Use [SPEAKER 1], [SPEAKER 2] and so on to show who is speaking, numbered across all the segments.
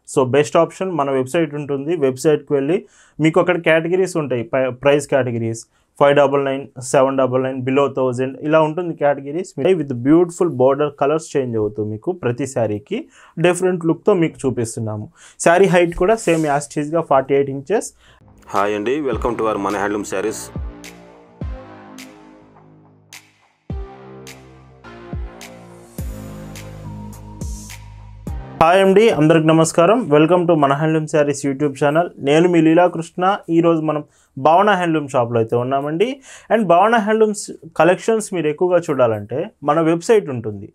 [SPEAKER 1] So best option మన website ఉంటుంది. వెబ్సైట్కి వెళ్ళి మీకు అక్కడ కేటగిరీస్ ఉంటాయి, ప్రైస్ కేటగిరీస్ 599, 799, బిలో 1000 ఇలా ఉంటుంది categories. With beautiful border colours change అవుతుంది మీకు ప్రతి శారీకి డిఫరెంట్ లుక్తో మీకు చూపిస్తున్నాము. శారీ హైట్ కూడా సేమ్ యాస్టీస్గా 48 ఇంచెస్.
[SPEAKER 2] హాయ్ అండి, వెల్కమ్ టు అవర్ మన హ్యాండ్లూమ్ శారీస్.
[SPEAKER 1] హాయ్ అండి, అందరికి నమస్కారం. వెల్కమ్ టు మన హ్యాండ్లూమ్ శారీస్ యూట్యూబ్ ఛానల్. నేను మీ లీలాకృష్ణ. ఈరోజు మనం భావన హ్యాండ్లూమ్ షాప్లో అయితే ఉన్నామండి. అండ్ భావన హ్యాండ్లూమ్స్ కలెక్షన్స్ మీరు ఎక్కువగా చూడాలంటే మన వెబ్సైట్ ఉంటుంది,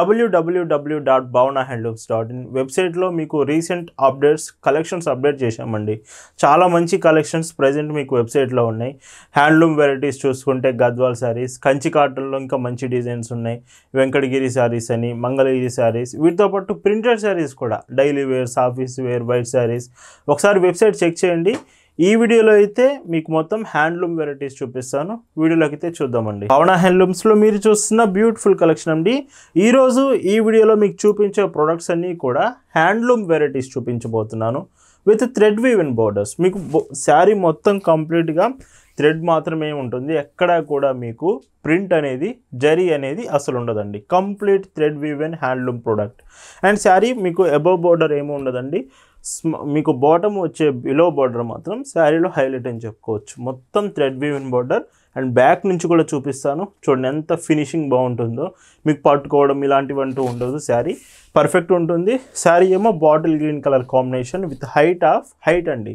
[SPEAKER 1] www.bhavanahandlooms.in. వెబ్సైట్లో మీకు రీసెంట్ అప్డేట్స్ కలెక్షన్స్ అప్డేట్ చేశామండి. చాలా మంచి కలెక్షన్స్ ప్రజెంట్ మీకు వెబ్సైట్లో ఉన్నాయి. హ్యాండ్లూమ్ వెరైటీస్ చూసుకుంటే గద్వాల్ శారీస్, కంచి కాటన్లో ఇంకా మంచి డిజైన్స్ ఉన్నాయి. వెంకటగిరి శారీస్ అని, మంగళగిరి శారీస్, వీటితో పాటు ప్రింటెడ్ శారీస్ కూడా, daily wears, office wear, white saris. ఒకసారి వెబ్సైట్ చెక్ చేయండి. ఈ వీడియోలో అయితే మీకు మొత్తం హ్యాండ్లూమ్ వెరైటీస్ చూపిస్తాను. వీడియోలోకి అయితే చూద్దామండి. భావన హ్యాండ్లూమ్స్లో మీరు చూస్తున్న బ్యూటిఫుల్ కలెక్షన్ అండి. ఈరోజు ఈ వీడియోలో మీకు చూపించే ప్రొడక్ట్స్ అన్నీ కూడా హ్యాండ్లూమ్ వెరైటీస్ చూపించబోతున్నాను విత్ థ్రెడ్ వీవెన్ బోర్డర్స్. మీకు శారీ మొత్తం కంప్లీట్గా థ్రెడ్ మాత్రమే ఉంటుంది. ఎక్కడా కూడా మీకు ప్రింట్ అనేది, జరీ అనేది అసలు ఉండదండి. Complete thread woven handloom product. And sari మీకు అబవ్ బోర్డర్ ఏమీ ఉండదండి. మీకు బాటమ్ వచ్చే బిలో బార్డర్ మాత్రం శారీలో హైలైట్ అని చెప్పుకోవచ్చు. మొత్తం thread woven border. And back నుంచి కూడా చూపిస్తాను, చూడండి ఎంత ఫినిషింగ్ బాగుంటుందో. మీకు పట్టుకోవడం ఇలాంటివంటూ ఉండదు, శారీ పర్ఫెక్ట్ ఉంటుంది. శారీ ఏమో bottle green colour combination with height అండి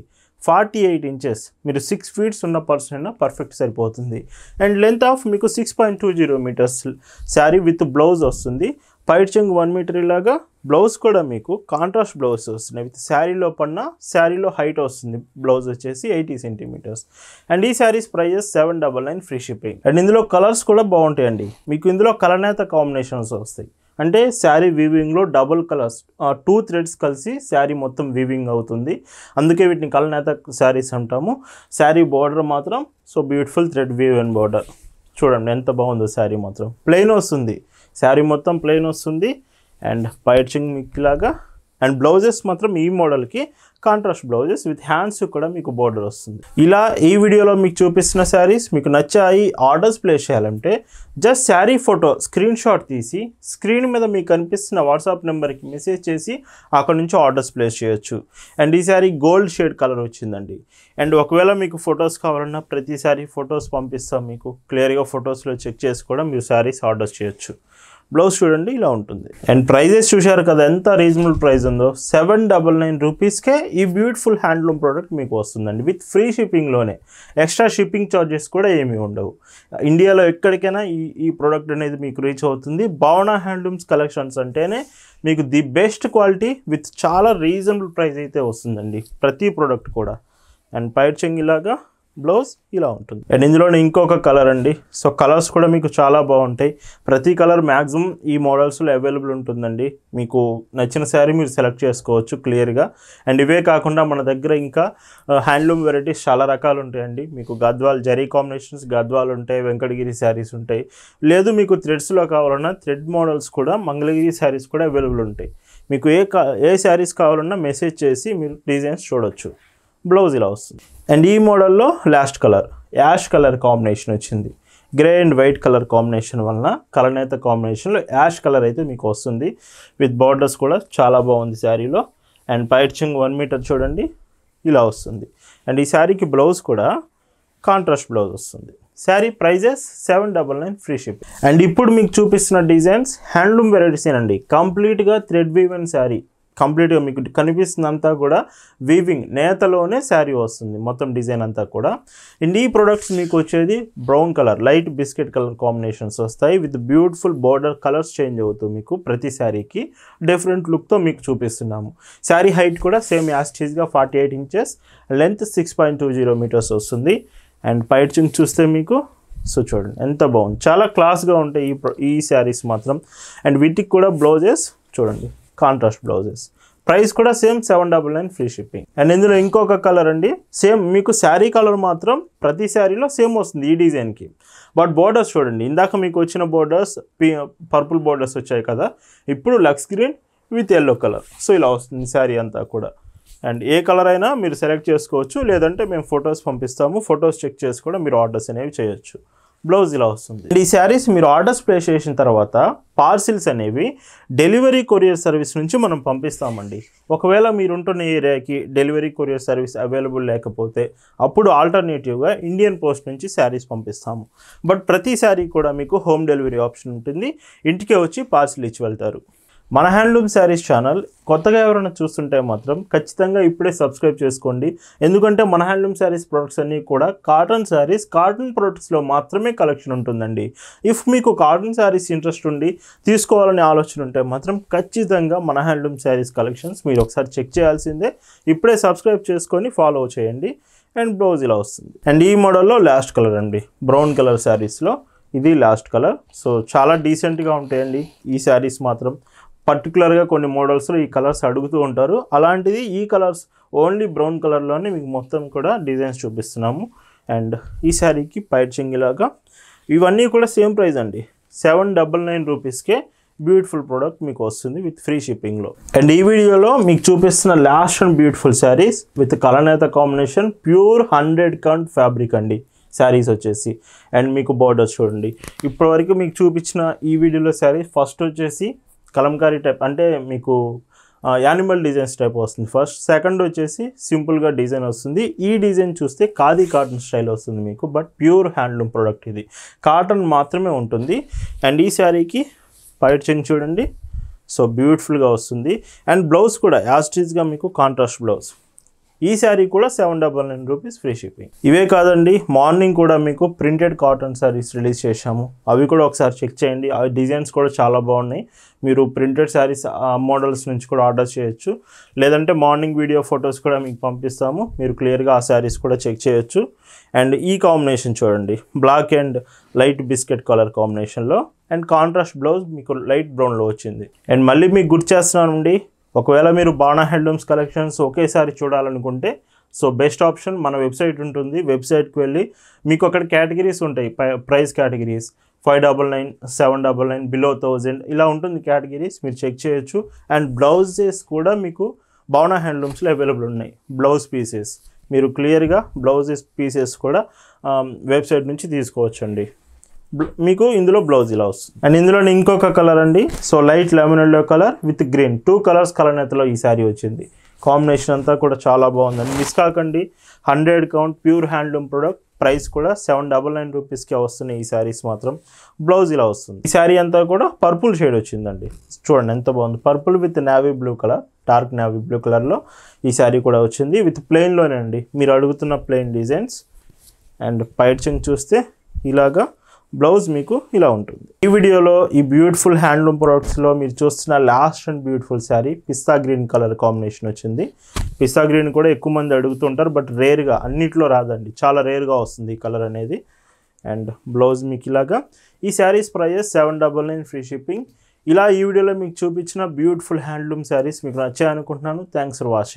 [SPEAKER 1] 48 ఇంచెస్. మీరు 6 ఫీట్స్ ఉన్న పర్సన్ అయినా పర్ఫెక్ట్ సరిపోతుంది. అండ్ లెంత్ ఆఫ్ మీకు 6.20 మీటర్స్ శారీ విత్ బ్లౌజ్ వస్తుంది. పైట్ చెంగు 1 మీటర్ ఇలాగా. బ్లౌజ్ కూడా మీకు కాంట్రాస్ట్ బ్లౌజ్ వస్తున్నాయి విత్ శారీలో పడిన శారీలో హైట్ వస్తుంది. బ్లౌజ్ వచ్చేసి 80 సెంటీమీటర్స్. అండ్ ఈ saris prices 799 free shipping. And ఇందులో కలర్స్ కూడా బాగుంటాయండి. మీకు ఇందులో కలనేత కాంబినేషన్స్ వస్తాయి. అంటే శారీ వీవింగ్లో డబుల్ కలర్స్, 2 థ్రెడ్స్ కలిసి శారీ మొత్తం వీవింగ్ అవుతుంది. అందుకే వీటిని కలనేత శారీస్ అంటాము. శారీ బార్డర్ మాత్రం so beautiful thread woven border. చూడండి ఎంత బాగుందో. శారీ మాత్రం ప్లెయిన్ వస్తుంది, శారీ మొత్తం ప్లెయిన్ వస్తుంది. అండ్ పైట్ చెంగు మీకు ఇలాగా. అండ్ బ్లౌజెస్ మాత్రం ఈ మోడల్కి కాంట్రాస్ట్ బ్లౌజెస్ విత్ హ్యాండ్స్ కూడా మీకు బోర్డర్ వస్తుంది. ఇలా ఈ వీడియోలో మీకు చూపిస్తున్న శారీస్ మీకు నచ్చాయి, ఆర్డర్స్ ప్లేస్ చేయాలంటే just sari photo screen shot తీసి స్క్రీన్ మీద మీకు కనిపిస్తున్న వాట్సాప్ నెంబర్కి మెసేజ్ చేసి అక్కడ నుంచి ఆర్డర్స్ ప్లేస్ చేయొచ్చు. అండ్ ఈ శారీ గోల్డ్ షేడ్ కలర్ వచ్చిందండి. అండ్ ఒకవేళ మీకు ఫొటోస్ కావాలన్నా ప్రతి శారీ ఫొటోస్ పంపిస్తాం మీకు. క్లియర్గా ఫొటోస్లో చెక్ చేసి కూడా మీరు శారీస్ ఆర్డర్స్ చేయొచ్చు. బ్లౌజ్ చూడండి ఇలా ఉంటుంది. అండ్ ప్రైజెస్ చూశారు కదా ఎంత రీజనబుల్ ప్రైస్ ఉందో. 799 రూపీస్కే ఈ బ్యూటిఫుల్ హ్యాండ్లూమ్ ప్రోడక్ట్ మీకు వస్తుందండి విత్ ఫ్రీ షిప్పింగ్లోనే. ఎక్స్ట్రా షిప్పింగ్ ఛార్జెస్ కూడా ఏమీ ఉండవు. ఇండియాలో ఎక్కడికైనా ఈ ప్రోడక్ట్ అనేది మీకు రీచ్ అవుతుంది. భావన హ్యాండ్లూమ్స్ కలెక్షన్స్ అంటేనే మీకు ది బెస్ట్ క్వాలిటీ విత్ చాలా రీజనబుల్ ప్రైస్ అయితే వస్తుందండి ప్రతి ప్రోడక్ట్ కూడా. అండ్ పైట్ చెంగు ఇలాగా, బ్లౌజ్ ఇలా ఉంటుంది. అండ్ ఇందులోనే ఇంకొక కలర్ అండి. సో కలర్స్ కూడా మీకు చాలా బాగుంటాయి. ప్రతి కలర్ మ్యాక్సిమం ఈ మోడల్స్లో అవైలబుల్ ఉంటుందండి. మీకు నచ్చిన శారీ మీరు సెలెక్ట్ చేసుకోవచ్చు క్లియర్గా. అండ్ ఇవే కాకుండా మన దగ్గర ఇంకా హ్యాండ్లూమ్ వెరైటీస్ చాలా రకాలు ఉంటాయండి. మీకు గద్వాల్ జరీ కాంబినేషన్స్ గద్వాల్ ఉంటాయి, వెంకటగిరి శారీస్ ఉంటాయి. లేదు మీకు థ్రెడ్స్లో కావాలన్నా థ్రెడ్ మోడల్స్ కూడా, మంగళగిరి శారీస్ కూడా అవైలబుల్ ఉంటాయి. మీకు ఏ శారీస్ కావాలన్నా మెసేజ్ చేసి మీరు డిజైన్స్ చూడొచ్చు. బ్లౌజ్ ఇలా వస్తుంది. అండ్ ఈ మోడల్లో last colour ash colour combination వచ్చింది. Grey and white colour combination వలన కలనేత కాంబినేషన్లో యాష్ కలర్ అయితే మీకు వస్తుంది విత్ బార్డర్స్ కూడా చాలా బాగుంది శారీలో. అండ్ పైట్ చెంగు 1 మీటర్ చూడండి ఇలా వస్తుంది. అండ్ ఈ శారీకి బ్లౌజ్ కూడా కాంట్రాస్ట్ బ్లౌజ్ వస్తుంది. Sari prices 799 free shipping. And ఇప్పుడు మీకు చూపిస్తున్న డిజైన్స్ హ్యాండ్లూమ్ వెరైటీస్ ఏనండి. కంప్లీట్గా థ్రెడ్ వీవెన్ శారీ. కంప్లీట్గా మీకు కనిపిస్తుందంతా కూడా వీవింగ్ నేతలోనే శారీ వస్తుంది మొత్తం డిజైన్ అంతా కూడా. అండ్ ఈ ప్రొడక్ట్స్ మీకు వచ్చేది brown colour, light biscuit colour combinations వస్తాయి with beautiful border colours change అవుతూ మీకు ప్రతి శారీకి డిఫరెంట్ లుక్తో మీకు చూపిస్తున్నాము. శారీ హైట్ కూడా సేమ్ యాస్టీస్గా 48 ఇంచెస్, లెంత్ 6.20 మీటర్స్ వస్తుంది. అండ్ పైట్ చెంగు చూస్తే మీకు సో చూడండి ఎంత బాగుంది, చాలా క్లాస్గా ఉంటాయి ఈ శారీస్ మాత్రం. అండ్ వీటికి కూడా బ్లౌజెస్ చూడండి కాంట్రాస్ట్ బ్లౌజెస్. ప్రైస్ కూడా సేమ్ 799 ఫ్రీ షిప్పింగ్. అండ్ ఇందులో ఇంకొక కలర్ అండి. సేమ్ మీకు శారీ కలర్ మాత్రం ప్రతి శారీలో సేమ్ వస్తుంది ఈ డిజైన్కి. బట్ బోర్డర్స్ చూడండి, ఇందాక మీకు వచ్చిన బోర్డర్స్ పర్పుల్ బోర్డర్స్ వచ్చాయి కదా, ఇప్పుడు లక్స్ green with yellow colour. So ఇలా వస్తుంది శారీ అంతా కూడా. అండ్ ఏ కలర్ అయినా మీరు సెలెక్ట్ చేసుకోవచ్చు, లేదంటే మేము ఫొటోస్ పంపిస్తాము, ఫొటోస్ చెక్ చేసి కూడా మీరు ఆర్డర్స్ అనేవి చేయొచ్చు. బ్లౌజ్ ఇలా వస్తుంది. ఈ శారీస్ మీరు ఆర్డర్స్ ప్లేస్ చేసిన తర్వాత పార్సిల్స్ అనేవి డెలివరీ కొరియర్ సర్వీస్ నుంచి మనం పంపిస్తామండి. ఒకవేళ మీరుంటున్న ఏరియాకి డెలివరీ కొరియర్ సర్వీస్ అవైలబుల్ లేకపోతే అప్పుడు ఆల్టర్నేటివ్గా ఇండియన్ పోస్ట్ నుంచి శారీస్ పంపిస్తాము. బట్ ప్రతి శారీ కూడా మీకు హోమ్ డెలివరీ ఆప్షన్ ఉంటుంది, ఇంటికే వచ్చి పార్సిల్ ఇచ్చి వెళ్తారు. మన హ్యాండ్లూమ్ శారీస్ ఛానల్ కొత్తగా ఎవరైనా చూస్తుంటే మాత్రం ఖచ్చితంగా ఇప్పుడే సబ్స్క్రైబ్ చేసుకోండి. ఎందుకంటే మన హ్యాండ్లూమ్ శారీస్ ప్రొడక్ట్స్ అన్నీ కూడా కాటన్ శారీస్, కాటన్ ప్రొడక్ట్స్లో మాత్రమే కలెక్షన్ ఉంటుందండి. ఇఫ్ మీకు కాటన్ శారీస్ ఇంట్రెస్ట్ ఉండి తీసుకోవాలనే ఆలోచన ఉంటే మాత్రం ఖచ్చితంగా మన హ్యాండ్లూమ్ శారీస్ కలెక్షన్స్ మీరు ఒకసారి చెక్ చేయాల్సిందే. ఇప్పుడే సబ్స్క్రైబ్ చేసుకొని ఫాలో చేయండి. అండ్ బ్లౌజ్ ఇలా వస్తుంది. అండ్ ఈ మోడల్లో లాస్ట్ కలర్ అండి, బ్రౌన్ కలర్ శారీస్లో ఇది లాస్ట్ కలర్. సో చాలా డీసెంట్గా ఉంటాయండి ఈ శారీస్ మాత్రం. పర్టికులర్గా కొన్ని మోడల్స్లో ఈ కలర్స్ అడుగుతూ ఉంటారు, అలాంటిది ఈ కలర్స్ ఓన్లీ బ్రౌన్ కలర్లోనే మీకు మొత్తం కూడా డిజైన్స్ చూపిస్తున్నాము. అండ్ ఈ శారీకి పైచింగ్ ఇలాగా, ఇవన్నీ కూడా సేమ్ ప్రైస్ అండి, 799 రూపీస్కే బ్యూటిఫుల్ ప్రోడక్ట్ మీకు వస్తుంది విత్ ఫ్రీ షిప్పింగ్లో. అండ్ ఈ వీడియోలో మీకు చూపిస్తున్న last and beautiful saris with కలనేత కాంబినేషన్, ప్యూర్ 100 కౌంట్ ఫ్యాబ్రిక్ అండి శారీస్ వచ్చేసి. అండ్ మీకు బార్డర్స్ చూడండి, ఇప్పటివరకు మీకు చూపించిన ఈ వీడియోలో శారీ ఫస్ట్ వచ్చేసి కలంకారీ టైప్, అంటే మీకు యానిమల్ డిజైన్స్ టైప్ వస్తుంది ఫస్ట్. సెకండ్ వచ్చేసి సింపుల్గా డిజైన్ వస్తుంది. ఈ డిజైన్ చూస్తే ఖాదీ కాటన్ స్టైల్ వస్తుంది మీకు, బట్ ప్యూర్ హ్యాండ్లూమ్ ప్రోడక్ట్ ఇది, కాటన్ మాత్రమే ఉంటుంది. అండ్ ఈ శారీకి పైచింగ్ చూడండి, సో బ్యూటిఫుల్గా వస్తుంది. అండ్ బ్లౌజ్ కూడా యాస్టీజ్గా మీకు కాంట్రాస్ట్ బ్లౌజ్. ఈ శారీ కూడా 799 రూపీస్ ఫ్రీ షిప్పింగ్. ఇవే కాదండి, మార్నింగ్ కూడా మీకు ప్రింటెడ్ కాటన్ శారీస్ రిలీజ్ చేశాము, అవి కూడా ఒకసారి చెక్ చేయండి. ఆ డిజైన్స్ కూడా చాలా బాగున్నాయి. మీరు ప్రింటెడ్ శారీస్ మోడల్స్ నుంచి కూడా ఆర్డర్ చేయొచ్చు, లేదంటే మార్నింగ్ వీడియో ఫొటోస్ కూడా మీకు పంపిస్తాము, మీరు క్లియర్గా ఆ శారీస్ కూడా చెక్ చేయొచ్చు. అండ్ ఈ కాంబినేషన్ చూడండి, black and light biscuit colour కాంబినేషన్లో. అండ్ కాంట్రాస్ట్ బ్లౌజ్ మీకు లైట్ బ్రౌన్లో వచ్చింది. అండ్ మళ్ళీ మీకు గుర్తు చేస్తున్నానండి, ఒకవేళ మీరు బాణా హ్యాండ్లూమ్స్ కలెక్షన్స్ ఒకేసారి చూడాలనుకుంటే సో బెస్ట్ ఆప్షన్ మన వెబ్సైట్ ఉంటుంది. వెబ్సైట్కి వెళ్ళి మీకు అక్కడ కేటగిరీస్ ఉంటాయి, ప్రైస్ కేటగిరీస్ 599, 799, బిలో 1000 ఇలా ఉంటుంది కేటగిరీస్, మీరు చెక్ చేయొచ్చు. అండ్ బ్లౌజెస్ కూడా మీకు బాణా హ్యాండ్లూమ్స్లో అవైలబుల్ ఉన్నాయి. బ్లౌజ్ పీసెస్ మీరు క్లియర్గా బ్లౌజెస్ పీసెస్ కూడా వెబ్సైట్ నుంచి తీసుకోవచ్చండి. మీకు ఇందులో బ్లౌజ్ ఇలా వస్తుంది. అండ్ ఇందులో ఇంకొక కలర్ అండి, so light lemon yellow colour with green, 2 colours కలనేతలో ఈ శారీ వచ్చింది. కాంబినేషన్ అంతా కూడా చాలా బాగుందండి, మిస్ కాకండి. 100 count pure handloom product, price కూడా 799 రూపీస్కే వస్తున్నాయి ఈ శారీస్ మాత్రం. బ్లౌజ్ ఇలా వస్తుంది. ఈ శారీ అంతా కూడా పర్పుల్ షేడ్ వచ్చిందండి, చూడండి ఎంత బాగుంది. Purple with navy blue colour, dark navy blue కలర్లో ఈ శారీ కూడా వచ్చింది విత్ ప్లెయిన్లోనే అండి, మీరు అడుగుతున్న ప్లెయిన్ డిజైన్స్. అండ్ పైచింగ్ చూస్తే ఇలాగా బ్లౌజ్ మీకు ఇలా ఉంటుంది. ఈ వీడియోలో ఈ బ్యూటిఫుల్ హ్యాండ్లూమ్ ప్రొడక్ట్స్లో మీరు చూస్తున్న last and beautiful sari pista green colour combination వచ్చింది. పిస్తా గ్రీన్ కూడా ఎక్కువ మంది అడుగుతుంటారు, బట్ రేర్గా, అన్నిట్లో రాదండి, చాలా రేర్గా వస్తుంది ఈ కలర్ అనేది. అండ్ బ్లౌజ్ మీకు ఇలాగా. ఈ శారీస్ ప్రైజెస్ 799 ఫ్రీ షిప్పింగ్. ఇలా ఈ వీడియోలో మీకు చూపించిన బ్యూటిఫుల్ హ్యాండ్లూమ్ శారీస్ మీకు నచ్చాయనుకుంటున్నాను. Thanks for watching.